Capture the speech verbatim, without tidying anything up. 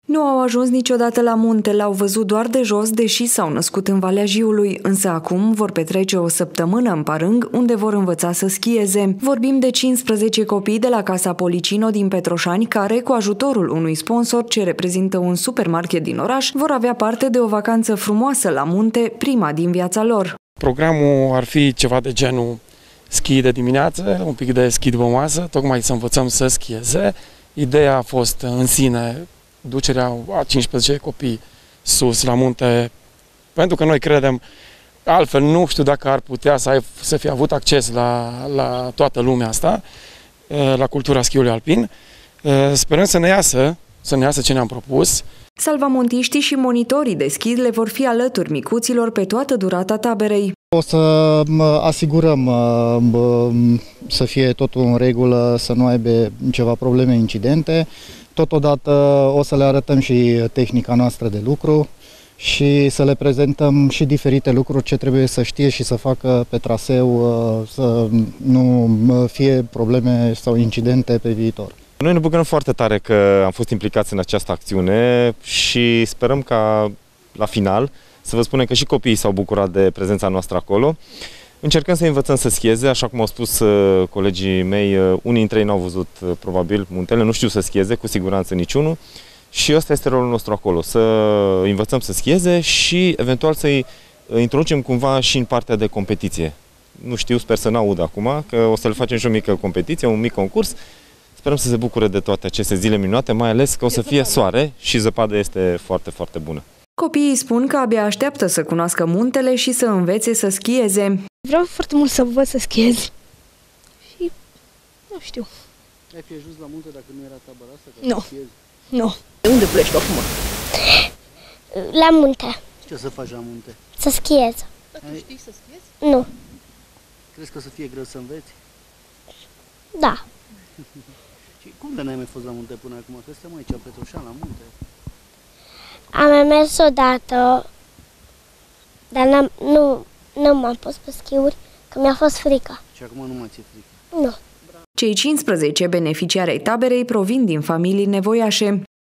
Nu au ajuns niciodată la munte, l-au văzut doar de jos, deși s-au născut în Valea Jiului, însă acum vor petrece o săptămână în Parâng, unde vor învăța să schieze. Vorbim de cincisprezece copii de la Casa Policino din Petroșani, care, cu ajutorul unui sponsor ce reprezintă un supermarket din oraș, vor avea parte de o vacanță frumoasă la munte, prima din viața lor. Programul ar fi ceva de genul schi de dimineață, un pic de schi după masă, tocmai să învățăm să schieze. Ideea a fost în sine ducerea a cincisprezece copii sus la munte, pentru că noi credem, altfel nu știu dacă ar putea să, ai, să fie avut acces la, la toată lumea asta, la cultura schiului alpin. Sperăm să ne iasă, să ne iasă ce ne-am propus. Salvamontiștii și monitorii de schi le vor fi alături micuților pe toată durata taberei. O să asigurăm să fie totul în regulă, să nu aibă ceva probleme, incidente. Totodată o să le arătăm și tehnica noastră de lucru și să le prezentăm și diferite lucruri ce trebuie să știe și să facă pe traseu, să nu fie probleme sau incidente pe viitor. Noi ne bucurăm foarte tare că am fost implicați în această acțiune și sperăm ca la final să vă spunem că și copiii s-au bucurat de prezența noastră acolo. Încercăm să învățăm să schieze, așa cum au spus uh, colegii mei, uh, unii dintre ei n-au văzut uh, probabil muntele, nu știu să schieze, cu siguranță niciunul. Și ăsta este rolul nostru acolo, să învățăm să schieze și eventual să-i introducem cumva și în partea de competiție. Nu știu, sper să n-aud acum, că o să le facem și o mică competiție, un mic concurs. Sperăm să se bucure de toate aceste zile minunate, mai ales că o să fie soare și zăpada este foarte, foarte bună. Copiii spun că abia așteaptă să cunoască muntele și să învețe să schieze. Vreau foarte mult să văd să schiez și nu știu. Ai fi ajuns la munte dacă nu era tabăra asta? Nu. Nu. De unde pleci tu acum? La munte. Ce o să faci la munte? Să schiez. Dar tu știi să schiezi? Nu. Crezi că o să fie greu să înveți? Da. Și cum de n-ai mai fost la munte până acum? Că suntem aici, în Petroșani, la munte. Am mai mers odată, dar n-am, nu, nu m-am pus pe schiuri, că mi-a fost frică. Și acum nu mai ți-e frică? Nu. Cei cincisprezece beneficiari ai taberei provin din familii nevoiașe.